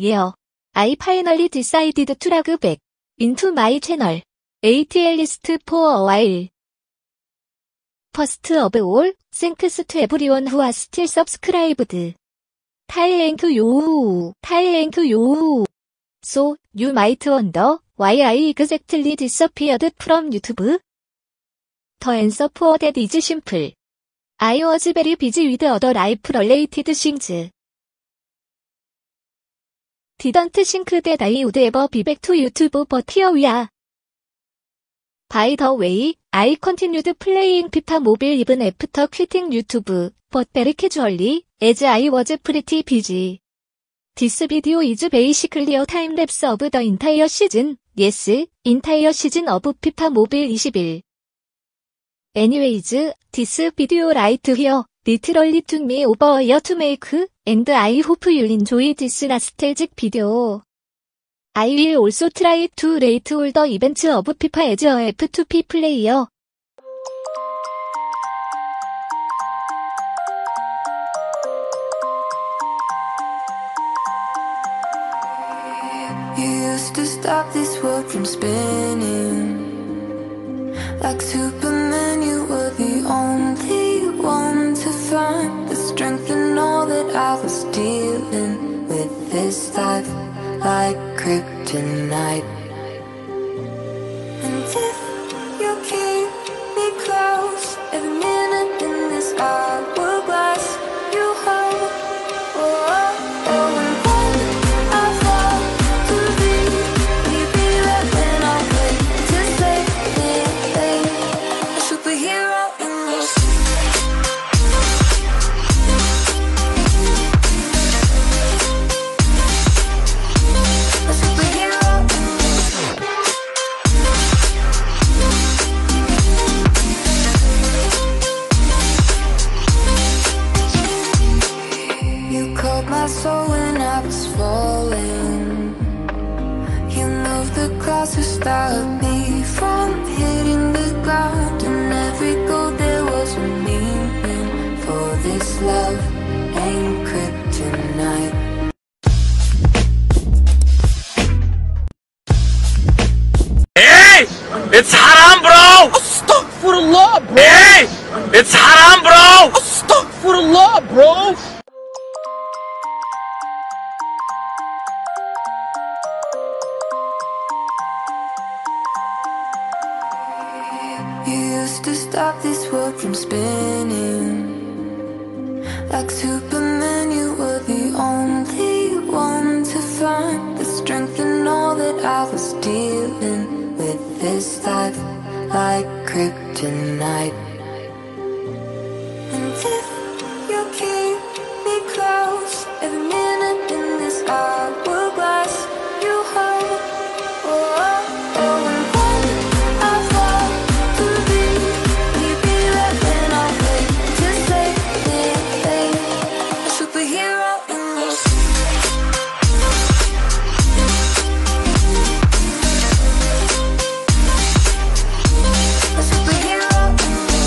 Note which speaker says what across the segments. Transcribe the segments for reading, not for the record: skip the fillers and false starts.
Speaker 1: Yeah. I finally decided to log back into my channel. At least for a while. First of all, thanks to everyone who has still subscribed. Thank you. Thank you. So, you might wonder why I exactly disappeared from YouTube? The answer for that is simple. I was very busy with other life-related things. Didn't think that I would ever be back to YouTube, but here we are. By the way, I continued playing FIFA Mobile even after quitting YouTube, but very casually, as I was pretty busy. This video is basically a time-lapse of the entire season, yes, entire season of FIFA Mobile 21. Anyways, this video right here, literally took me over a year to make, and I hope you'll enjoy this nostalgic video. I will also try to rate all the events of FIFA as a F2P player.
Speaker 2: You used to stop this world from spinning. Like Superman, you were the only one to find the strength in all that I was dealing with this life. Like kryptonite. And if you keep me close, every minute in this hourglass you hold. Oh, oh, oh, and when I fall to be right when I wait to say it, a superhero in this. My soul when I was falling. You moved the clouds to stop me from hitting the ground. And every goal there was a meaning. For this love ain't kryptonite.
Speaker 3: Hey! It's haram, bro!
Speaker 4: Astaghfirullah, bro!
Speaker 3: Hey! It's haram, bro!
Speaker 4: Astaghfirullah, bro!
Speaker 2: You used to stop this world from spinning. Like Superman, you were the only one to find the strength in all that I was dealing with this life. Like kryptonite. And if you keep me close, every minute in this hourglass you hold. Oh, oh, oh, and when I fall to be right when I wait to say it, a superhero in this. A superhero in this.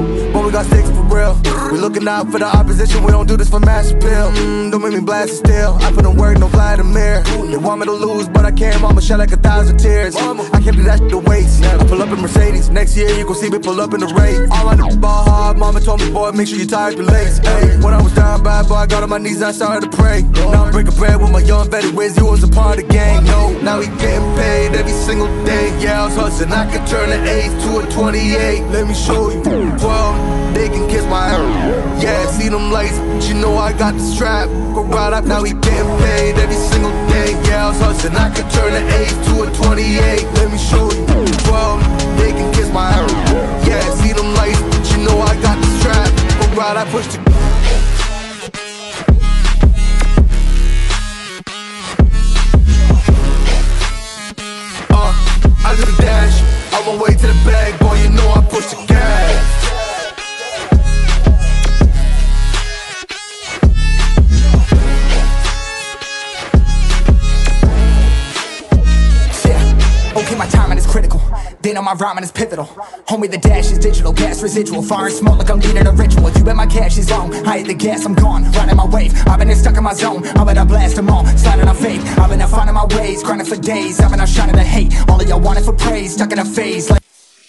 Speaker 5: but we got sticks for real. We looking out for the opposition, we don't do this for mass appeal. Don't make me blast it still. I put in work, no Vladimir. They want me to lose, but I can't. Mama shed like 1,000 tears. I can't do that shit to waste. I pull up in Mercedes. Next year you gon' see me pull up in the race. All I do is ball hard. Mama told me, boy, make sure you tie up your legs. Hey, when I was down bad, boy, I got on my knees and I started to pray. Now I'm breaking bread with my young Betty Wiz. You was a part of the gang. No, now he getting paid every single day. Yeah, I was hustling. I could turn an 8 to a 28. Let me show you. 12, they can kiss my ass. Yeah, see them lights, but you know I got the strap. Go right up, now he getting paid every single day. Yeah, I was hustling. I could turn an 8 to a 28. Let me show you. 12, they can kiss my ass. Yeah, see them lights, but you know I got the strap. Go right, I push the. I do the dash, on my way to the bag, boy, you know I push the gas.
Speaker 6: Okay, my timing is critical. They know my rhyming is pivotal. Homie, the dash is digital, gas residual. Fire and smoke like I'm leading a ritual. You bet my cash is long. I hit the gas, I'm gone. Riding my wave. I've been stuck in my zone. I bet I blast them all. Sliding on faith. I've been out finding my ways. Grinding for days. I've been out shining the hate. All of y'all wanted for praise. Stuck in a phase. Like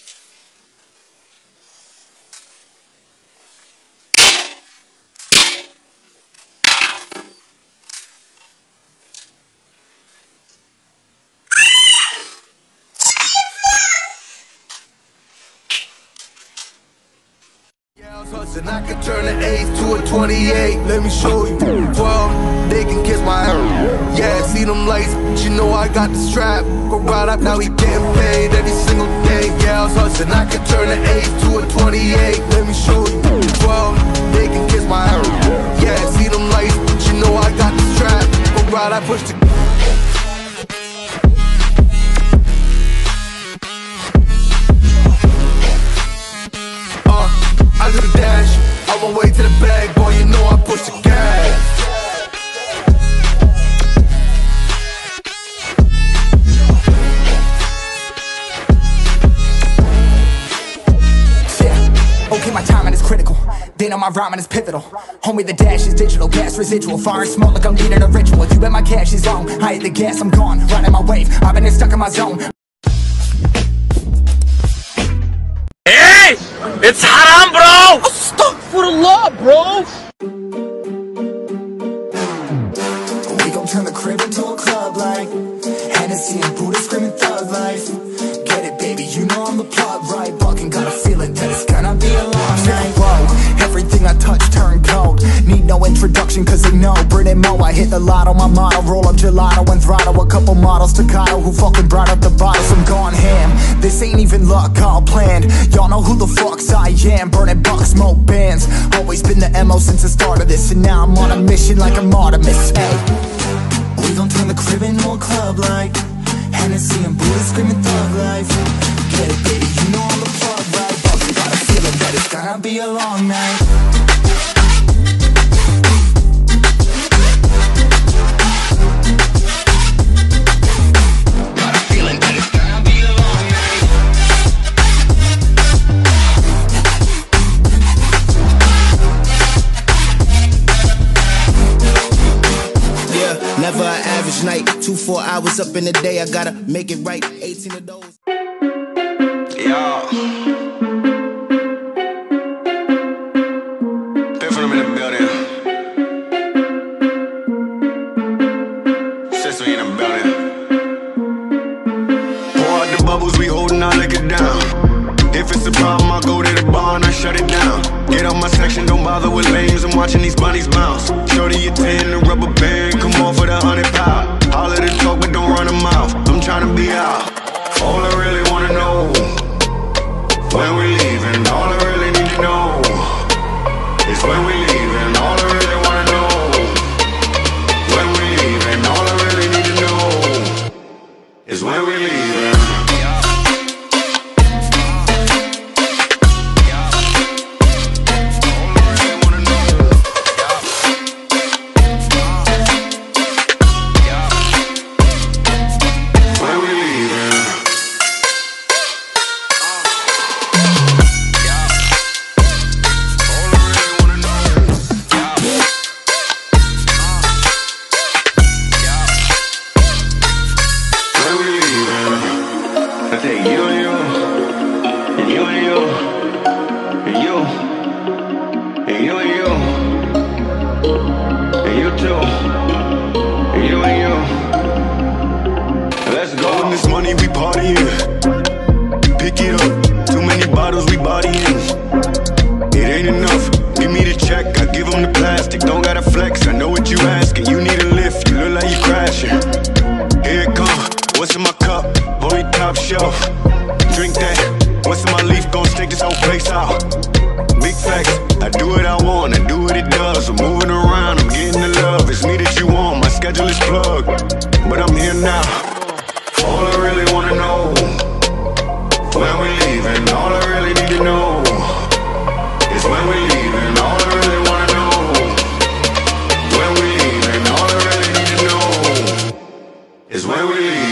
Speaker 5: And I can turn an 8 to a 28. Let me show you. 12, they can kiss my ass. Yeah, see them lights, but you know I got the strap. Go right up, now he getting paid every single day. Yeah, I was hustling. I can turn an 8 to a 28. Let me show you. 12, they can kiss my ass. Yeah, see them lights, but you know I got the strap. Go right, I push the. I do the dash, on my way to the bag, boy, you know I push the gas.
Speaker 6: yeah, okay, my timing is critical. They know my rhyming is pivotal. Homie, the dash is digital, gas residual. Fire and smoke like I'm leading a ritual. You bet my cash is long. I hit the gas, I'm gone. Riding my wave. I've been stuck in my zone.
Speaker 3: Hey! It's haram, bro!
Speaker 4: Astaghfirullah, bro!
Speaker 6: We gon' turn the crib into a club like Hennessy and Buddha screaming thug life. Get it, baby, you know I'm the plug, right? Bucking, got a feeling that it's gonna be a long night. Whoa, everything I touch turn cold. Need no introduction cause they know Brit and Mo, I hit the lotto, my motto. Roll up gelato and throttle a couple models staccato who fucking brought up the bottles. I'm gone ham, this ain't even luck, all planned. Y'all know who the fucks I am. Burning bucks, smoke bands. Always been the MO since the start of this. And now I'm on a mission like I'm Artemis. Hey, we gon' turn the crib into a club like Hennessy and Buddha screaming thug life. Get it, baby, you know I'm the plug, right? Bucking, got a feeling that it's gonna be a long night.
Speaker 7: Never an average night, 2-4 hours up in the day, I gotta make it right, 18 of those.
Speaker 3: Yo. Piffin in the building. Sister in the building. Pour out the bubbles, we holding our liquor down. If it's a problem, I'll go to the bar and I shut it down. Get out my section, don't bother with lames. I'm watching these bunnies bounce. Shorty, you 10, the rubber band, come on for the 100 pound. All of the talk, but don't run a mouth. I'm trying to be out. All I really wanna know, when we leaving. All I really need to know is when we leaving. All I really wanna know, when we leaving. All I really need to know is when we leaving. is when we leave.